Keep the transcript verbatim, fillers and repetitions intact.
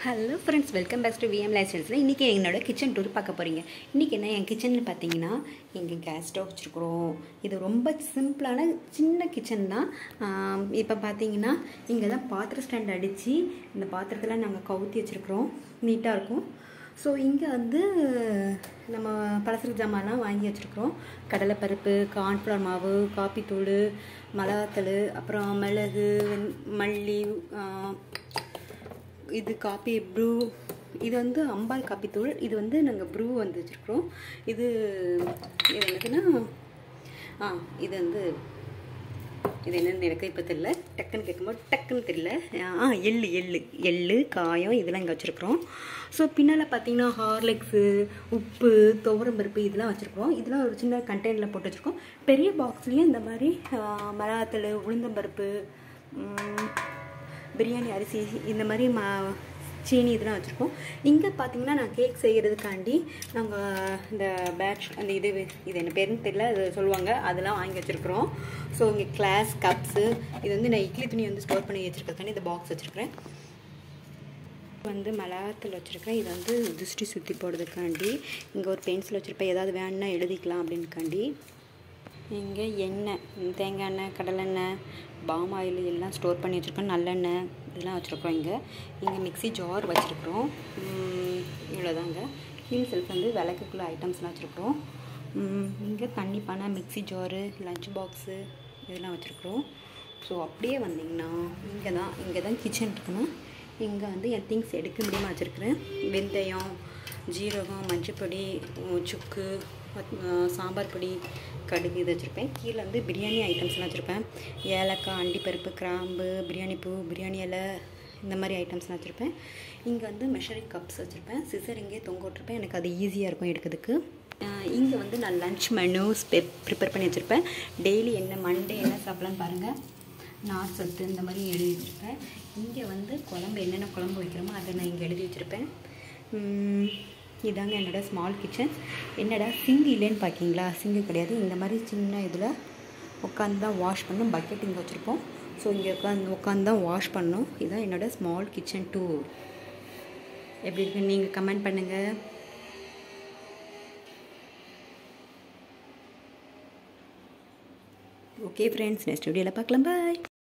Hello friends, welcome back to VM life ஸ்டைல்ஸில் இன்றைக்கி என்னோட கிச்சன் டூர் பார்க்க போகிறீங்க. இன்றைக்கி என்ன என் கிச்சனில் பார்த்தீங்கன்னா, இங்கே கேஸ் ஸ்டவ் வச்சுருக்குறோம். இது ரொம்ப சிம்பிளான சின்ன கிச்சன் தான். இப்போ பார்த்தீங்கன்னா இங்கே தான் பாத்திர ஸ்டாண்ட் அடித்து இந்த பாத்திரத்தில் நாங்கள் கவுத்தி வச்சுருக்குறோம். நீட்டாக இருக்கும். ஸோ இங்கே வந்து நம்ம பலசரக்கு ஜாமான்லாம் வாங்கி வச்சுருக்குறோம். கடலைப்பருப்பு, கார்ன்ஃப்ளவர் மாவு, காப்பித்தூள், மிளகாத்தூள், அப்புறம் மிளகு, மல்லி, இது காப்பி ப்ரூ, இது வந்து அம்பால் காப்பித்தூள். இது வந்து நாங்கள் ப்ரூ வந்து வச்சுருக்குறோம். இது இது என்னதுன்னா ஆ இது வந்து இது என்னென்னு எனக்கு இப்போ தெரியல. டக்குன்னு கேட்கும்போது டக்குன்னு தெரியல. ஆ எள்ளு எள்ளு எள்ளு காயம் இதெல்லாம் இங்கே வச்சுருக்குறோம். ஸோ பின்னால் பார்த்தீங்கன்னா ஹார்லிக்ஸு, உப்பு, துவரம்பருப்பு இதெல்லாம் வச்சுருக்குறோம். இதெல்லாம் ஒரு சின்ன கண்டெய்னரில் போட்டு வச்சுருக்கோம். பெரிய பாக்ஸ்லேயும் இந்த மாதிரி மிளகாத்தூள், உளுந்தம்பருப்பு, பிரியாணி அரிசி, இந்த மாதிரி மா சீனி இதெல்லாம் வச்சுருக்கோம். இங்கே பார்த்தீங்கன்னா நான் கேக் செய்கிறதுக்காண்டி நாங்கள் இந்த பேட்ச் அந்த இது இது என்ன பேருன்னு தெரியல, அது சொல்லுவாங்க, அதெல்லாம் வாங்கி வச்சுருக்குறோம். ஸோ இங்கே கிளாஸ் கப்ஸு, இது வந்து நான் இட்லி துணி வந்து ஸ்டோர் பண்ணி வச்சுருக்கிறதுக்காண்டி இந்த பாக்ஸ் வச்சுருக்கிறேன். வந்து மிளகாத்தூள் வச்சுருக்கேன். இது வந்து திருஷ்டி சுற்றி போடுறதுக்காண்டி. இங்கே ஒரு பென்சில் வச்சுருப்பேன், ஏதாவது வேணுன்னா எழுதிக்கலாம் அப்படின்னுக்காண்டி. இங்கே எண்ணெய், தேங்காய் எண்ணெய், கடலெண்ணெய், பாம் ஆயில் எல்லாம் ஸ்டோர் பண்ணி வச்சுருக்கோம். நல்லெண்ணெய் இதெல்லாம் வச்சுருக்குறோம். இங்கே இங்கே மிக்ஸி ஜார் வச்சுருக்குறோம். இவ்வளோதாங்க. கீழ் செல்ஃப் வந்து விளக்குக்குள்ள ஐட்டம்ஸ்லாம் வச்சுருக்குறோம். இங்கே தண்ணி பானை, மிக்ஸி ஜாரு, லஞ்ச் பாக்ஸு இதெல்லாம் வச்சுருக்குறோம். ஸோ அப்படியே வந்திங்கன்னா இங்கே தான் இங்கே தான் கிச்சன் இருக்குன்னா இங்கே வந்து என் திங்ஸ் எடுக்க முடியாமல் வச்சுருக்குறேன். வெந்தயம், ஜீரகம், மஞ்சப்பொடி, சுக்கு, சாம்பார் பொடி, கடுகு இது வச்சுருப்பேன். கீழே வந்து பிரியாணி ஐட்டம்ஸ்லாம் வச்சுருப்பேன். ஏலக்காய், அண்டிப்பருப்பு, கிராம்பு, பிரியாணி பூ, பிரியாணி இலை, இந்த மாதிரி ஐட்டம்ஸ்லாம் வச்சுருப்பேன். இங்கே வந்து மெஷரிங் கப்ஸ் வச்சுருப்பேன். சிசர் இங்கே தொங்க விட்டுருப்பேன், எனக்கு அது ஈஸியாக இருக்கும் எடுக்கிறதுக்கு. இங்கே வந்து நான் லன்ச் மெனூஸ் ப்ரிப்பேர் பண்ணி வச்சுருப்பேன். டெய்லி என்ன மண்டே என்ன சாப்பிட்லான்னு பாருங்கள், நார் சத்து இந்த மாதிரி எழுதி வச்சுருப்பேன். இங்கே வந்து குழம்பு என்னென்ன குழம்பு வைக்கிறோமோ அதை நான் இங்கே எழுதி வச்சுருப்பேன். இதாங்க என்னோடய ஸ்மால் கிச்சன். என்னடா சிங்கு இல்லைன்னு பார்க்கிங்களா? சிங்கு கிடையாது. இந்த மாதிரி சின்ன இதில் உட்காந்து தான் வாஷ் பண்ணணும். பக்கெட் இங்கே வச்சுருப்போம். ஸோ இங்கே உட்காந்து உட்காந்து தான் வாஷ் பண்ணணும். இதுதான் என்னோடய ஸ்மால் கிச்சன் டூர். எப்படி இருக்குன்னு நீங்கள் கமெண்ட் பண்ணுங்கள். ஓகே ஃப்ரெண்ட்ஸ், நெக்ஸ்ட் வீடியோவில் பார்க்கலாம். பாய்.